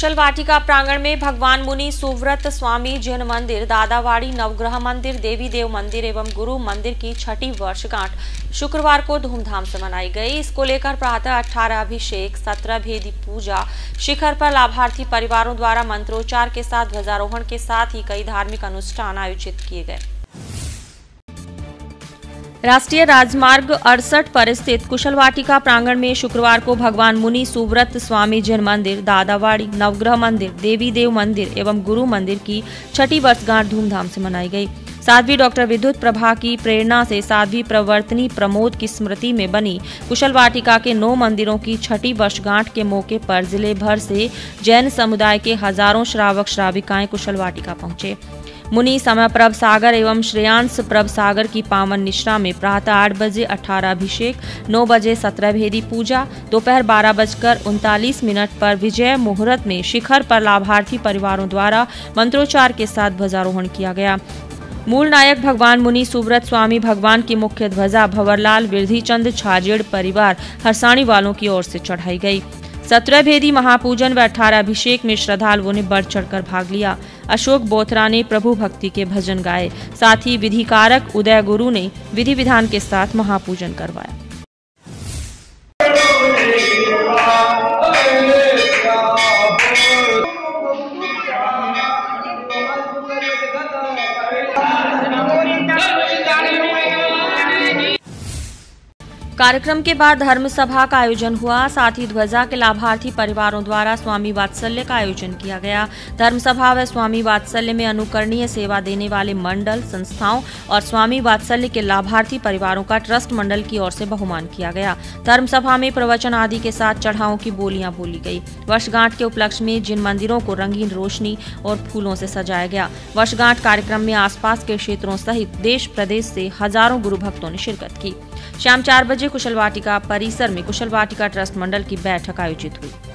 कुशल वाटिका प्रांगण में भगवान मुनि सुव्रत स्वामी जैन मंदिर, दादावाड़ी नवग्रह मंदिर, देवी देव मंदिर एवं गुरु मंदिर की छठी वर्षगांठ शुक्रवार को धूमधाम से मनाई गई। इसको लेकर प्रातः 18 अभिषेक, 17 भेदी पूजा, शिखर पर लाभार्थी परिवारों द्वारा मंत्रोच्चार के साथ ध्वजारोहण के साथ ही कई धार्मिक अनुष्ठान आयोजित किए गए। राष्ट्रीय राजमार्ग 68 पर स्थित कुशल वाटिका प्रांगण में शुक्रवार को भगवान मुनि सुव्रत स्वामी जैन मंदिर, दादावाड़ी नवग्रह मंदिर, देवी देव मंदिर एवं गुरु मंदिर की छठी वर्षगांठ धूमधाम से मनाई गई। साध्वी डॉक्टर विद्युत प्रभा की प्रेरणा से साध्वी प्रवर्तनी प्रमोद की स्मृति में बनी कुशल वाटिका के 9 मंदिरों की छठी वर्षगांठ के मौके पर जिले भर से जैन समुदाय के हजारों श्रावक श्राविकाएं कुशल वाटिका पहुंचे। मुनि समय प्रभ सागर एवं श्रेयांश प्रभ सागर की पावन निष्ठा में प्रातः 8 बजे 18 अभिषेक, 9 बजे 17 भेदी पूजा, दोपहर 12:39 पर विजय मुहूर्त में शिखर पर लाभार्थी परिवारों द्वारा मंत्रोच्चार के साथ ध्वजारोहण किया गया। मूल नायक भगवान मुनि सुव्रत स्वामी भगवान की मुख्य ध्वजा भंवरलाल विरधीचंद छाजेड़ परिवार हरसाणी वालों की ओर से चढ़ाई गई। 17 भेदी महापूजन व 18 अभिषेक में श्रद्धालुओं ने बढ़ चढ़कर भाग लिया। अशोक बोथरा ने प्रभु भक्ति के भजन गाए, साथ ही विधिकारक उदय गुरु ने विधि विधान के साथ महापूजन करवाया। कार्यक्रम के बाद धर्म सभा का आयोजन हुआ, साथ ही ध्वजा के लाभार्थी परिवारों द्वारा स्वामी वात्सल्य का आयोजन किया गया। धर्म सभा व स्वामी वात्सल्य में अनुकरणीय सेवा देने वाले मंडल, संस्थाओं और स्वामी वात्सल्य के लाभार्थी परिवारों का ट्रस्ट मंडल की ओर से बहुमान किया गया। धर्म सभा में प्रवचन आदि के साथ चढ़ावों की बोलियां बोली गई। वर्षगांठ के उपलक्ष्य में जिन मंदिरों को रंगीन रोशनी और फूलों से सजाया गया। वर्षगांठ कार्यक्रम में आसपास के क्षेत्रों सहित देश प्रदेश से हजारों गुरु भक्तों ने शिरकत की। शाम 4 बजे कुशल वाटिका परिसर में कुशल वाटिका ट्रस्ट मंडल की बैठक आयोजित हुई।